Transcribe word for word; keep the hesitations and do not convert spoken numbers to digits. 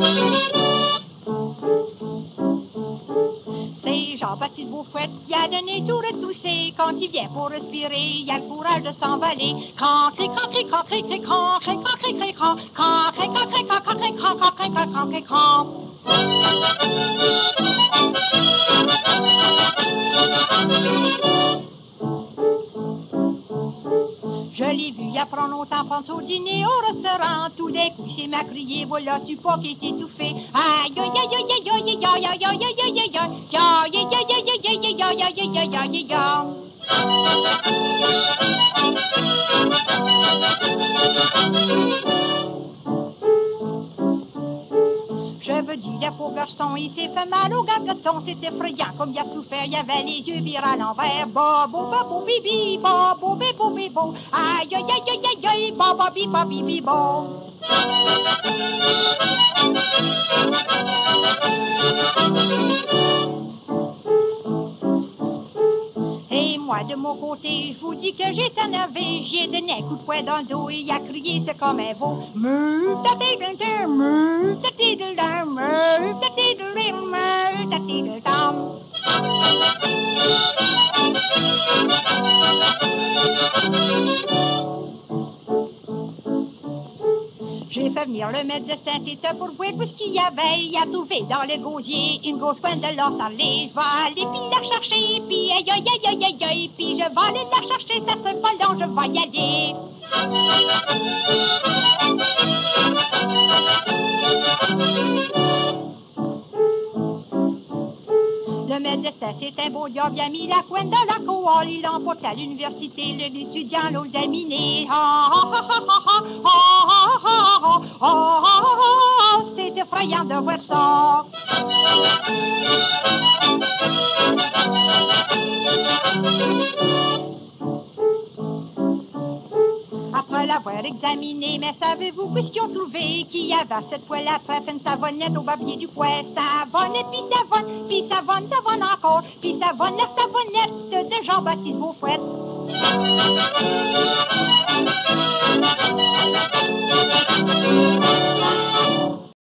C'est Jean-Baptiste Beaufouette qui a donné tout retroussé. Quand il vient pour respirer, il a le courage de s'envoler. Cran, cri, cran, cri, cran, cri, cri, cran, cri, cran, cri, cri, cran, cran, cri, cran, cri, cran, cran, cri, cran, cran, cri, cran, cran, cri, cran. Je l'ai vu il y a pas longtemps prendre au dîner au restaurant. Tout d'un coup, il s'est m'a crié, voilà tu pas qui est étouffé. Aïe, aïe, aïe, aïe, aïe, aïe, aïe, aïe, aïe, aïe, aïe, aïe, aïe, aïe, aïe, aïe, aïe, aïe, aïe, aïe. Je veux dire, le pauvre garçon, il s'est fait mal au gargoton, c'est effrayant comme il a souffert, il avait les yeux virés à l'envers. Bobo, bobo, bibi, bobo, bibo, bibo, aïe, aïe, aïe, aïe, aïe, aïe, bobo, bibo, bibi, bo. Et moi, de mon côté, je vous dis que j'ai énervé, j'ai donné un coup de poing dans le dos et il a crié, c'est comme un veau. Meuh, tati, tati, meuh, tati, tati, meuh, tati, tati, meuh, tati, tati. J'ai fait venir le maître de Saint-État pour voir tout ce qu'il y avait. Il a trouvé dans le gosier une grosse pointe de l'or salé. Je vais aller puis la chercher, puis aïe aïe aïe aïe aïe aïe, puis je vais aller la chercher, ça serait pas long, je vais y aller. Le maître de Saint, c'est un beau diable, il a mis la pointe dans la cour, il l'emporte à l'université, l'étudiant l'a examiné. Ah, ah, ah, ah, ah, ah, ah, ah, ah, ah, c'est effrayant de voir ça. Après l'avoir examiné, mais savez-vous qu'est-ce qu'ils ont trouvé? Qu'il y avait cette fois la trèfle, une savonnette au babier du poing. Savonnette, puis savonne, puis savonne, savonne encore, puis savonne, la savonnette de Jean-Baptiste Beaufouette.